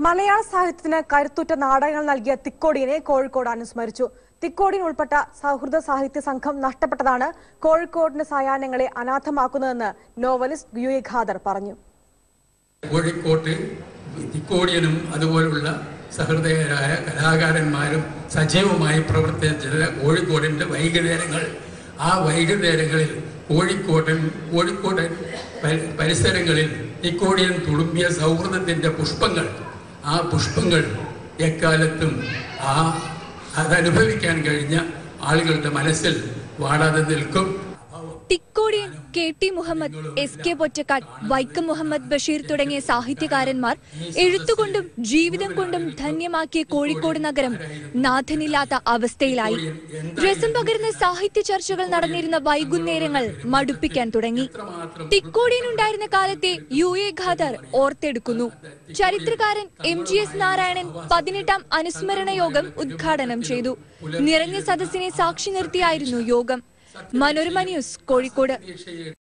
മലയാള സാഹിത്യത്തിന് കരുത്തുറ്റ നാടകങ്ങൾ നൽകിയ തിക്കോടിയനെ കോഴിക്കോട് അനുസ്മരിച്ചു. തിക്കോടിയൻ ഉൾപ്പെട്ട സൗഹൃദ സാഹിത്യ സംഘം നഷ്ടപ്പെട്ടതാണ് കോഴിക്കോടിന്റെ സായാഹ്നങ്ങളെ അനാഥമാക്കുന്നതെന്ന് നോവലിസ്റ്റ് യു എ ഖാദർ പറഞ്ഞു. കോഴിക്കോട്ട് തിക്കോടിയനും അതുപോലുള്ള സഹൃദയരായ കലാകാരന്മാരും സജീവമായി പ്രവർത്തിച്ച കോഴിക്കോടിന്റെ വൈകുന്നേരങ്ങൾ, ആ വൈകുന്നേരങ്ങളിൽ കോഴിക്കോട് പരിസരങ്ങളിൽ തിക്കോടിയൻ തുളുമ്പിയ സൗഹൃദത്തിന്റെ പുഷ്പങ്ങൾ, ആ പുഷ്പങ്ങൾ എക്കാലത്തും അതനുഭവിക്കാൻ കഴിഞ്ഞ ആളുകളുടെ മനസ്സിൽ വാടാതെ നിൽക്കും. തിക്കോടിയൻ, KT മുഹമ്മദ്, SK പൊറ്റക്കാട്, വൈക്കം മുഹമ്മദ് ബഷീർ തുടങ്ങിയ സാഹിത്യകാരന്മാർ എഴുത്തുകൊണ്ടും ജീവിതം കൊണ്ടും ധന്യമാക്കിയ കോഴിക്കോട് നഗരം നാഥനില്ലാത്ത അവസ്ഥയിലായി. രസം പകരുന്ന സാഹിത്യ ചർച്ചകൾ നടന്നിരുന്ന വൈകുന്നേരങ്ങൾ മടുപ്പിക്കാൻ തുടങ്ങി. തിക്കോടിയൻ ഉണ്ടായിരുന്ന കാലത്തെ യു എ ഖാദർ ഓർത്തെടുക്കുന്നു. ചരിത്രകാരൻ MGS നാരായണൻ 18ാം അനുസ്മരണ യോഗം ഉദ്ഘാടനം ചെയ്തു. നിറഞ്ഞ സദസ്സിനെ സാക്ഷി നിർത്തിയായിരുന്നു യോഗം. മനോരമ ന്യൂസ്, കോഴിക്കോട്.